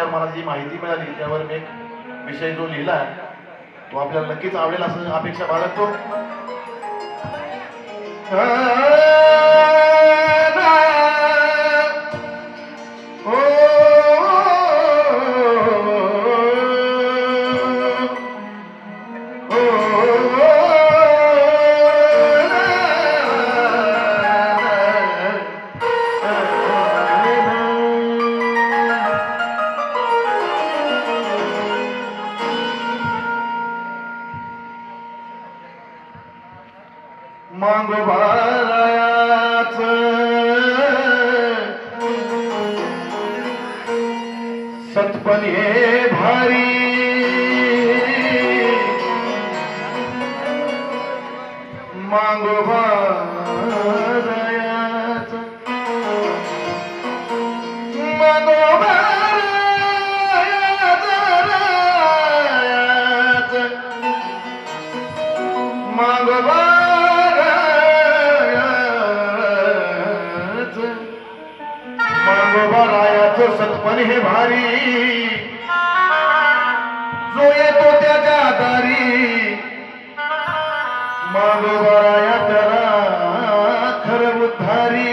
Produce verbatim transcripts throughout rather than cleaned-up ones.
आल्यावर मला जी माहिती मिळाली त्यावर मी एक विषय जो लिहिला तो आपल्याला नक्कीच आवडेल असं अपेक्षा बाळगतो. मांगोबारायाच सतपण हे भारी मांगोबारायाच मांगोबारायाच मांगोबा मांगोबारायाचं सतपण हे भारी जो येतो त्याच्या दारी मांगोबाराया त्याला खरं उद्धारी.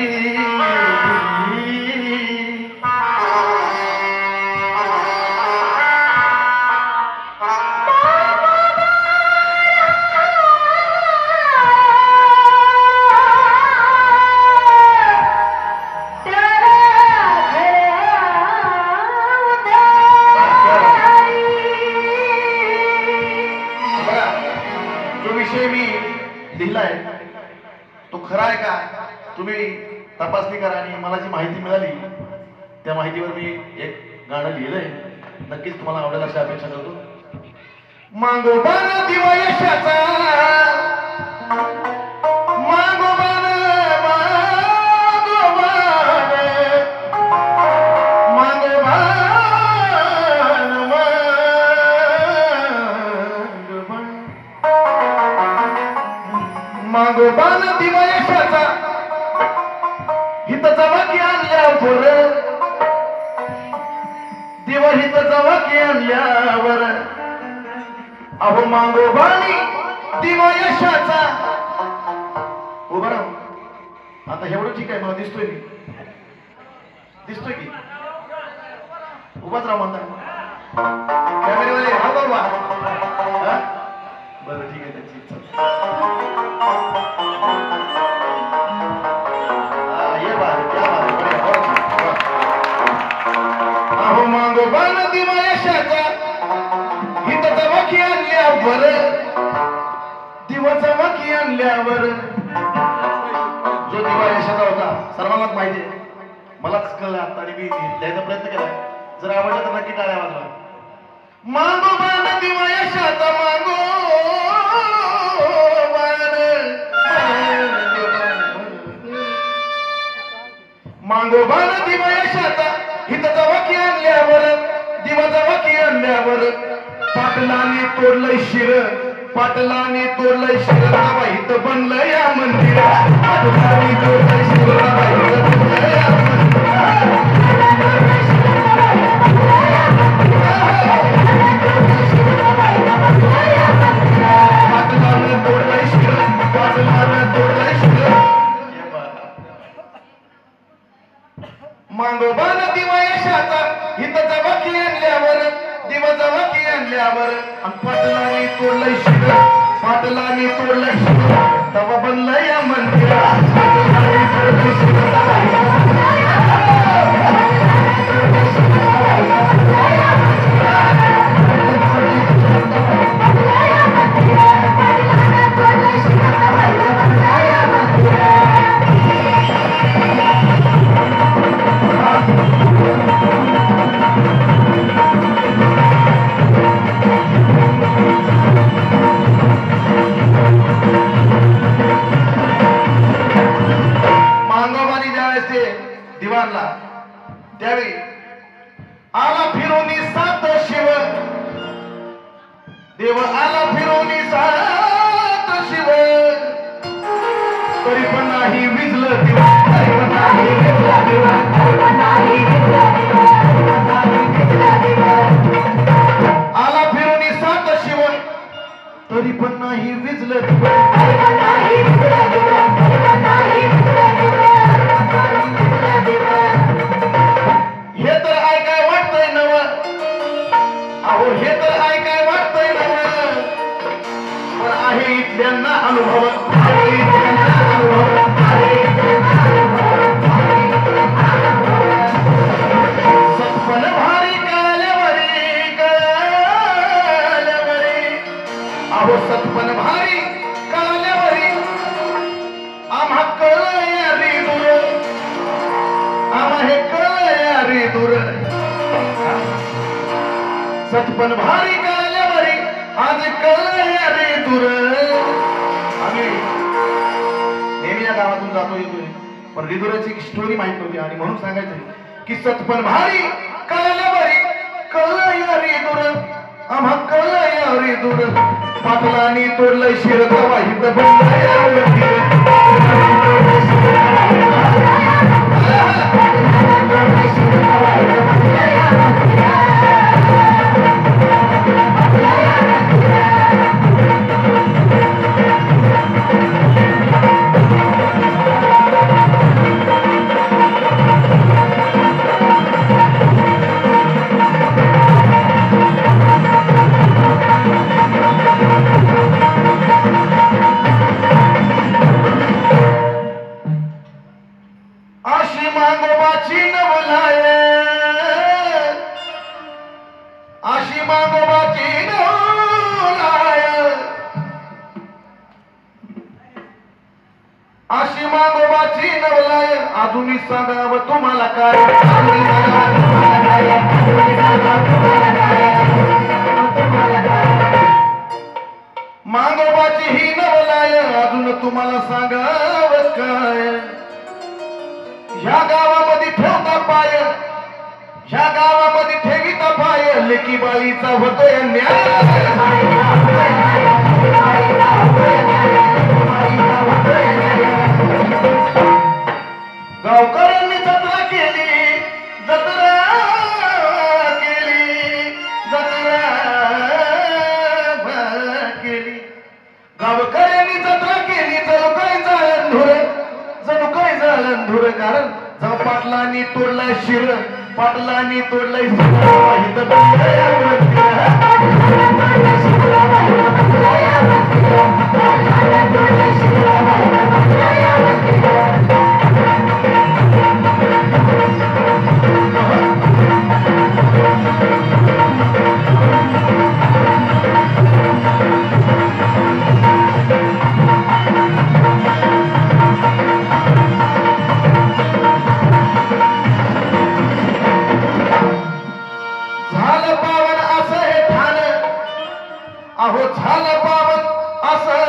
लिहिलाय तो खरा आहे का तुम्ही तपासणी करा आणि मला जी माहिती मिळाली त्या माहितीवर मी एक गाणं लिहिलंय नक्कीच तुम्हाला आवडेल अशी अपेक्षा करतो. मांगोबान दिवा यशाचा मांगोबान मांगोबान मांगोबान मांगोबान दिवा यशाचा हितचा वाकी आणल्यावर दिवा हितचा वाकी आणल्यावर अहो मांगोबानी दिवा यशाचा उभा राहू. आता एवढं ठीक आहे मला दिसतोय मी दिसतोय की उभाच राहू म्हणता कॅमेरेवाले हा बाबा बरं ठीक आहे त्याची इच्छा. अहो मांगोबान दिवा यशाचा हितचा वाकी आणल्यावर दिवाचा वाकी आणल्यावर जो दिवा यशाचा होता सर्वांनाच माहिती आहे मलाच कळलं आता आणि मी द्यायचा प्रयत्न केला. जर आवडलं तर नक्की टाळ्या वाजवा. मांगोबान दिवा यशाचा मांगोबान दिवा यशाचा हितचा वाकी आणल्यावर दिवाचा वाकी आणल्यावर पाटलाने तोडलंय शिर पाटलाने तोडलंय शिर बाबा हित बनलं या मंदिर पाटलाने तोडलंय शिर बाबा हित बनलं या पाटलाने तोडलंय शिर पाटलाने तोडलंय शिर. मांगोबान दिवा यशाचा हितचा वाकी आणल्यावर दिवाचा वाकी आणल्यावर आणि पाटलाने तोडलंय शिर पाटलाने तोडलंय शिर तवा बनलं या मंदिर पाटलाने तोडलंय शिर दिवाणला त्यावेळी आला फिरोनी सात शिव देव आला फिरोनी सात शिव तरी पण नाही विजलं दिवा तरी पण नाही विजलं दिवा तरी पण नाही विजलं दिवा तरी पण नाही विजलं दिवा अहो हे तर आहे काय वाटतंय ना पण आहे इथल्यांना अनुभव आहे इथल्यांना अनुभव सत्पन भारी कळल्यावरी कळल्यावरी अहो सत्पन भारी कळल्यावरी आम्हा कळया रे दूर आम्हा हे कळया रे दूर सत्पन भारी कळल्यावरी आज कळया रे दूर आम्ही नेहमी या गावातून जातो येतोय पण रिदुराची एक स्टोरी माहित नव्हती आणि म्हणून सांगायचं की सत्पन भारी कळल्यावरी कळया रे दूर आम्हा कळया रे दूर पाटलांनी तोडलंय शिर वाहित अशी मागोबाची नवलाय अजूनही सांगावं तुम्हाला काय मागोबाची ही नवलाय अजून तुम्हाला सांगावं काय ह्या गावामध्ये ठेवता पाय ह्या गावामध्ये ठेवीता पाय लेकी बाईचा होतोय न्याय गावकऱ्यांनी जत्रा केली जत्रा केली जत्रा केली गावकऱ्यांनी जत्रा केली जणू काय झालं धुर जणू काय झालं धुर कारण जण पाटलांनी तोडलाय शिर पाटलांनी तोडलाय अहो झालं पावन असं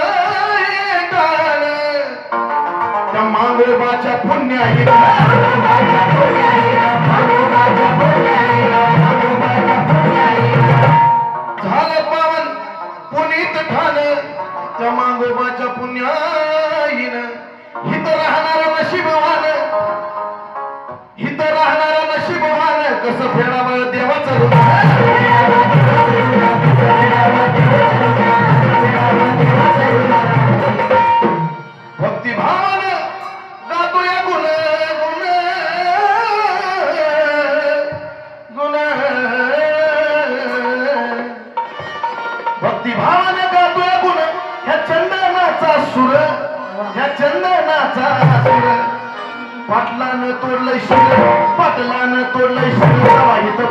त्या मांगोबाच्या पुण्याही झालं पावन पुनीत ठाण त्या मांगोबाच्या पुण्याहीन हित राहणारा नशीबवान हित राहणारा नशीबवान कसं फेडावं देवाचं भक्तिभावान गातो या गुण गुण गुण भक्तिभावान गातो या गुण ह्या चंदनाचा सुर ह्या चंदनाचा सुर पाटलानं तोडलंय शिर पाटलानं तोडलंय शिर वाहित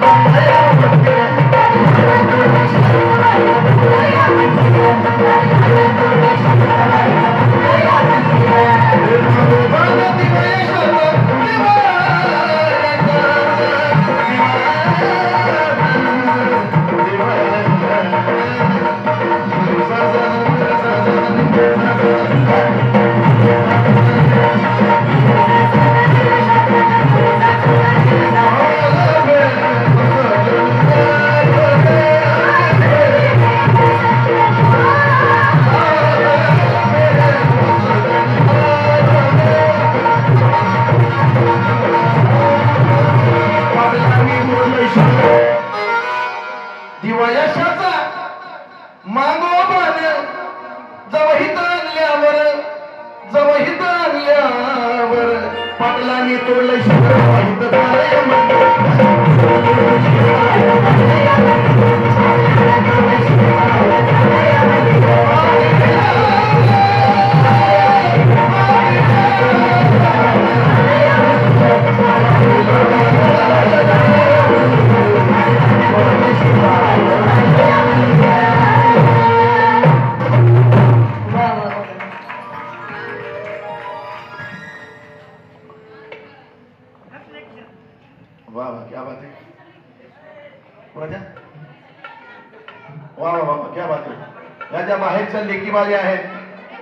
दिवायशाचा मागोबान जवहित आणल्यावर जवहित आणल्यावर पाटलांनी तोडलं शिर वाहित झालंय कोणाच्या वा वा वा क्या बात आहे. या ज्या बाहेरच्या लेकीबाजी आहेत